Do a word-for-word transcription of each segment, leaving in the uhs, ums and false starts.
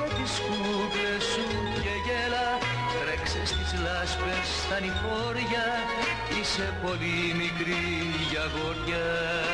Παίξε τις κούκλες σου και γέλα, τρέξε στις λάσπες στα νηφόρια, είσαι πολύ μικρή για αγόρια.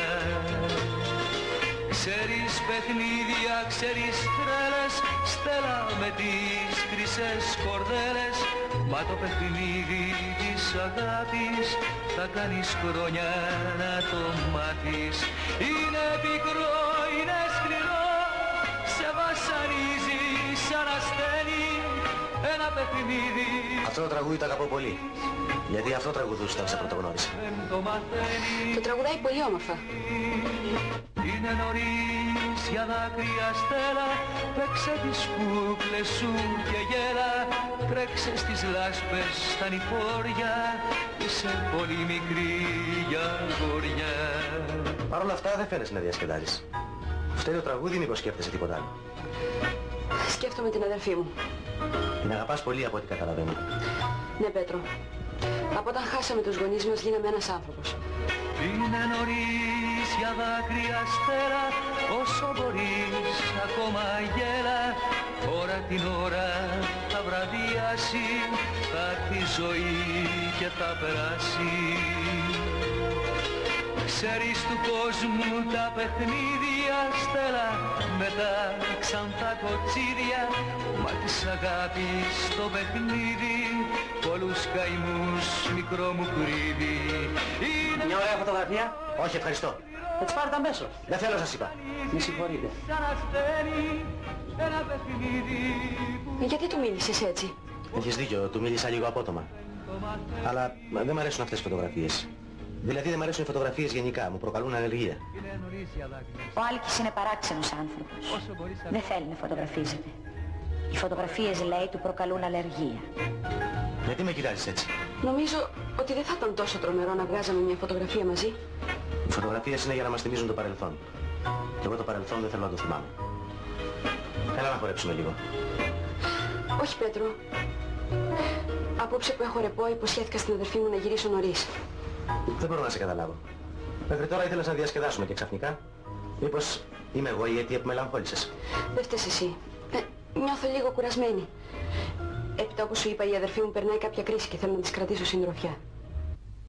Ξέρεις παιχνίδια, ξέρεις τρέλες, Στέλλα με τις χρυσές κορδέλες, μα το παιχνίδι της αγάπης θα κάνεις χρόνια να το μάθεις. Είναι πικρό, είναι σκληρό, σε βασανίζει σαν ασθένη ένα παιχνίδι. Αυτό το τραγούδι το αγαπώ πολύ, γιατί αυτό τραγουδούσε όταν σε πρωτογνώρισα. Το τραγουδάει πολύ όμορφα. Είναι νωρίς για δάκρυα, Στέλλα, παίξε τις κούκλες σου και γέλα, τρέξε στις λάσπες στα νηφόρια, είσαι πολύ μικρή για αγόρια. Παρ' όλα αυτά δεν φαίνεσαι να διασκεδάζεις. Φταίει το τραγούδι, μήπως σκέφτεσαι τίποτα άλλο? Σκέφτομαι την αδερφή μου. Την αγαπάς πολύ από ό,τι καταλαβαίνω. Ναι, Πέτρο. Από όταν χάσαμε τους γονείς μας γίναμε ένας άνθρωπος. Είναι νωρίς για δάκρυα, Στέλλα, όσο μπορείς ακόμα γέλα, ώρα την ώρα θα βραδιάσει, θα έρθει η ζωή και θα περάσει. Ξέρεις του κόσμου τα παιχνίδια, Στέλλα, με τα ξανθά κοτσίδια, μα της αγάπης το παιχνίδι πολλούς καημούς μικρό μου κρύβει. Είναι μια ωραία φωτογραφία? Όχι, ευχαριστώ. Θα τις πάρετε αμέσως. Δεν θέλω, σας είπα. Μη συγχωρείτε. Ε, γιατί του μίλησες έτσι? Έχεις δίκιο, του μίλησα λίγο απότομα. Αλλά δεν μ' αρέσουν αυτές οι φωτογραφίες. Δηλαδή δεν μ' αρέσουν οι φωτογραφίες γενικά, μου προκαλούν αλλεργία. Ο Άλκης είναι παράξενος άνθρωπος. Δεν θέλει να φωτογραφίζεται. Οι φωτογραφίες, λέει, του προκαλούν αλλεργία. Γιατί με κοιτάζεις έτσι? Νομίζω ότι δεν θα ήταν τόσο τρομερό να βγάζαμε μια φωτογραφία μαζί. Οι φωτογραφίες είναι για να μας θυμίζουν το παρελθόν. Και εγώ το παρελθόν δεν θέλω να το θυμάμαι. Έλα να χορέψουμε λίγο. Όχι, Πέτρο. Απόψε που έχω ρεπό, υποσχέθηκα στην αδερφή μου να γυρίσω νωρίς. Δεν μπορώ να σε καταλάβω. Μέχρι τώρα ήθελες να διασκεδάσουμε και ξαφνικά. Μήπως είμαι εγώ η αιτία που με μελαγχόλησες? Δεν φταίς εσύ. Ε, νιώθω λίγο κουρασμένη. Έπειτα, όπως σου είπα, η αδερφή μου περνάει κάποια κρίση και θέλω να της κρατήσω συντροφιά.